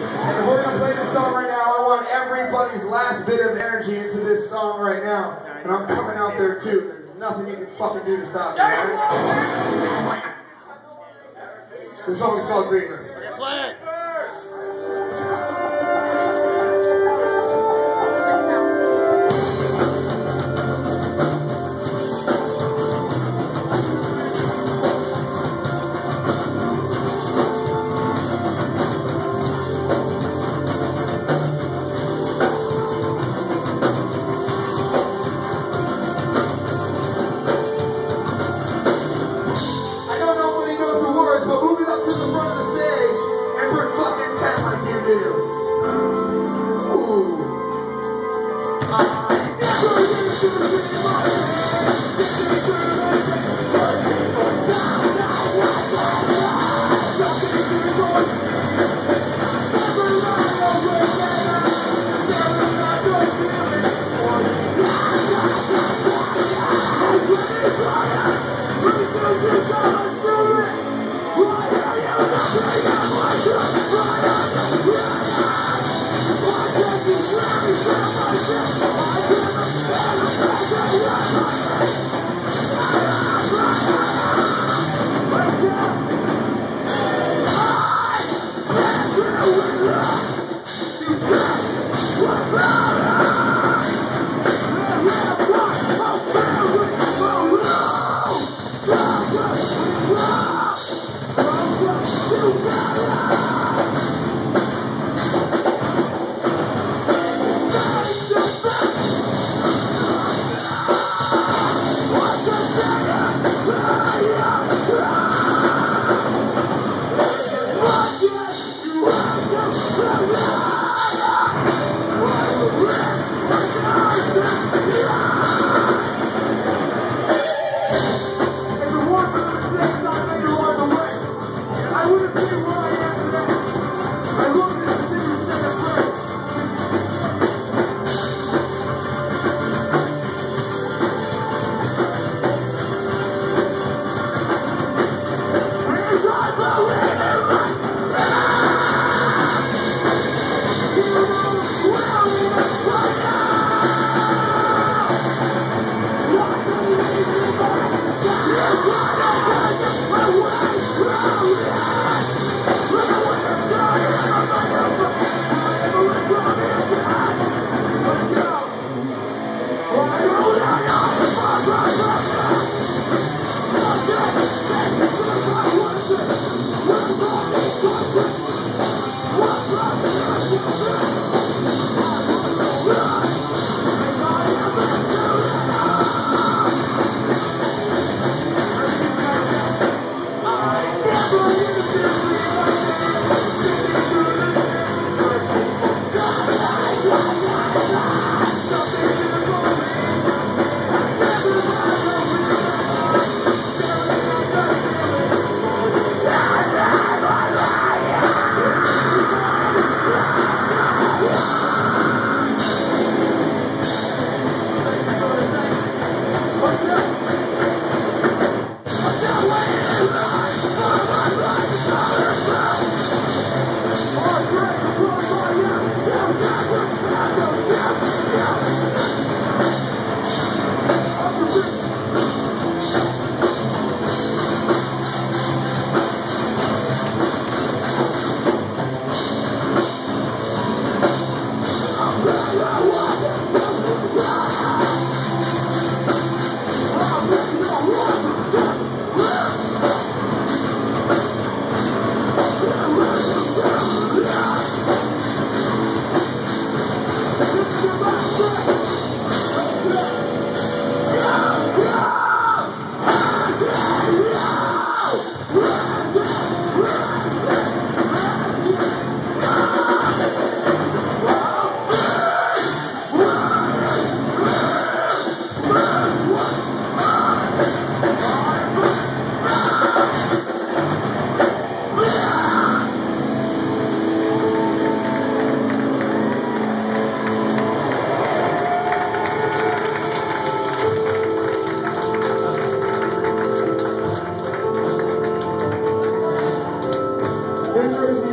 And we're going to play this song right now. I want everybody's last bit of energy into this song right now. And I'm coming out there too. There's nothing you can fucking do to stop me, right? This song is called Greenland. Play it. I wouldn't be where I am today.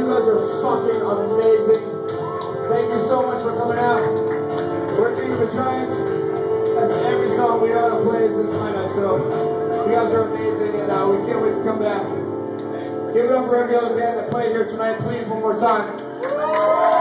You guys are fucking amazing. Thank you so much for coming out. Working with Giants. That's every song we know how to play is this lineup. So you guys are amazing, and we can't wait to come back. Give it up for every other band that played here tonight, please, one more time.